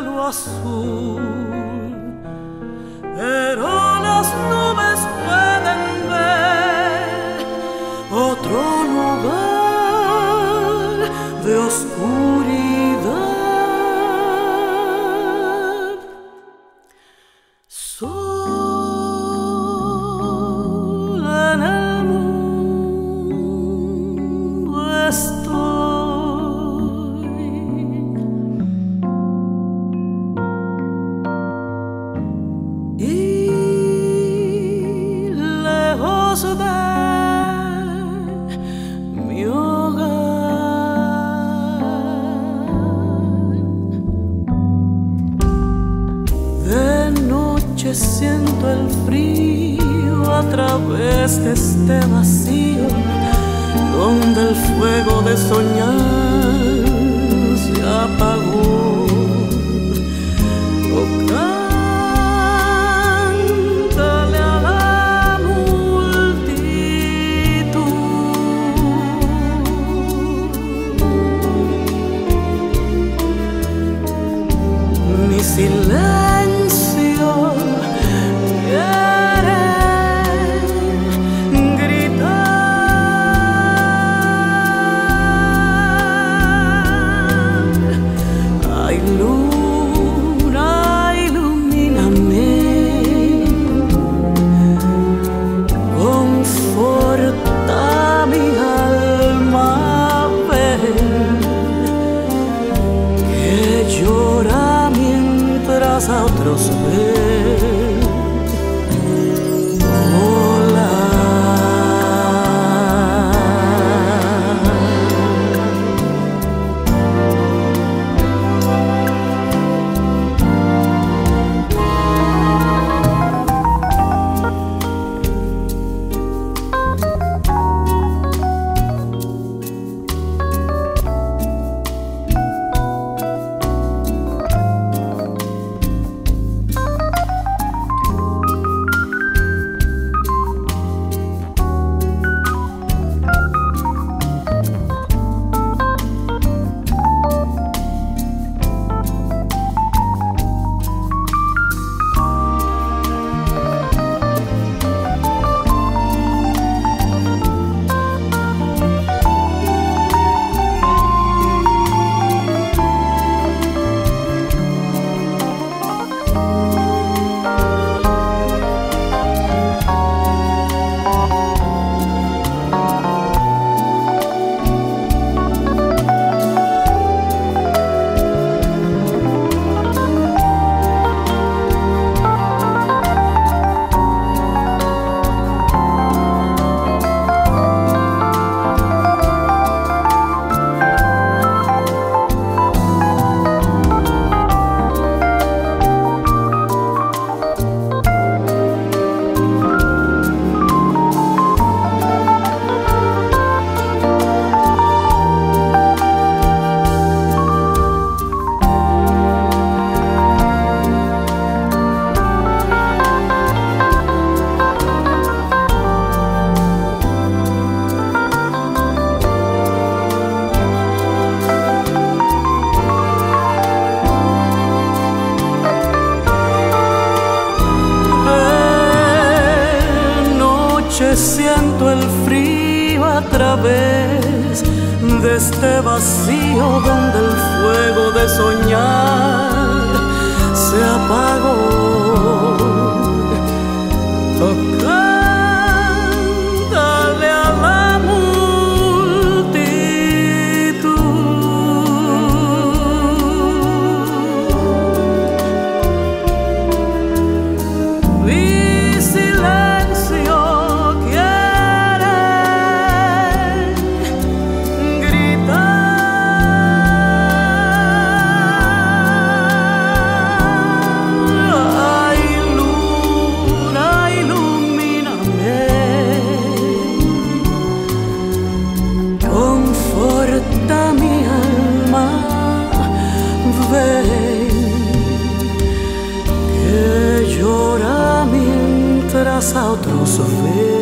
cielo azul, pero las nubes pueden ver otro lugar de oscuridad. Sola en el mundo estoy, y lejos de mi hogar. De noche siento el frío a través de este vacío, donde el fuego de soñar se apagó. Oh, cántale a la multitud. Mi silencio quiere gritar. Ay, luna, ilumíname, conforta mi alma, ven, que llora mientras a otros ven volar. Siento el frío a través de este vacío, donde el fuego de soñar se apagó. Oh, cántale a la multitud. Mi silencio a otros ver.